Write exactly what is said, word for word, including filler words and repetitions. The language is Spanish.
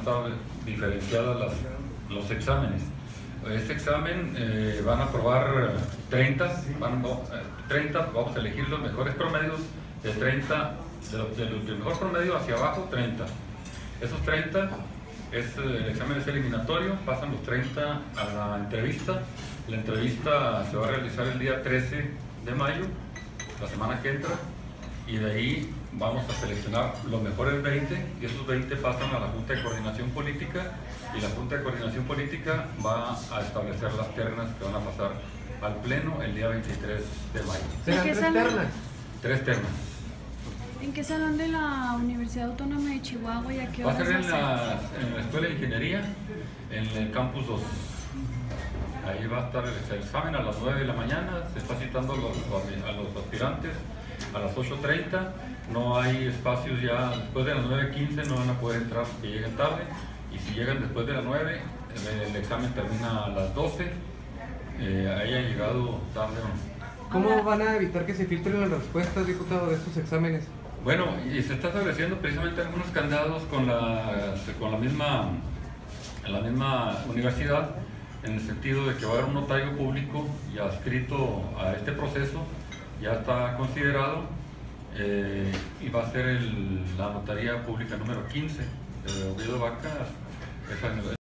estar diferenciadas las, los exámenes. Este examen eh, van a aprobar treinta, van, eh, treinta, vamos a elegir los mejores promedios de treinta, de los, de los, del mejor promedio hacia abajo, treinta. Esos treinta, es, el examen es eliminatorio, pasan los treinta a la entrevista. La entrevista se va a realizar el día trece de mayo, la semana que entra, y de ahí vamos a seleccionar los mejores veinte, y esos veinte pasan a la Junta de Coordinación Política, y la Junta de Coordinación Política va a establecer las ternas que van a pasar al Pleno el día veintitrés de mayo. ¿Serán tres ternas? Tres ternas. ¿En qué salón de la Universidad Autónoma de Chihuahua y a qué Va a horas ser va en la, en la Escuela de Ingeniería, en el Campus dos. Ahí va a estar el examen a las nueve de la mañana, se está citando a los, a los aspirantes a las ocho treinta, no hay espacios ya, después de las nueve quince no van a poder entrar porque lleguen tarde, y si llegan después de las nueve, el examen termina a las doce, eh, ahí han llegado tarde o no. ¿Cómo van a evitar que se filtren las respuestas, diputado, de estos exámenes? Bueno, y se está estableciendo precisamente algunos candados con la, con la misma, la misma universidad, en el sentido de que va a haber un notario público ya adscrito a este proceso, ya está considerado, eh, y va a ser el, la notaría pública número quince de Oviedo Vaca. Esa,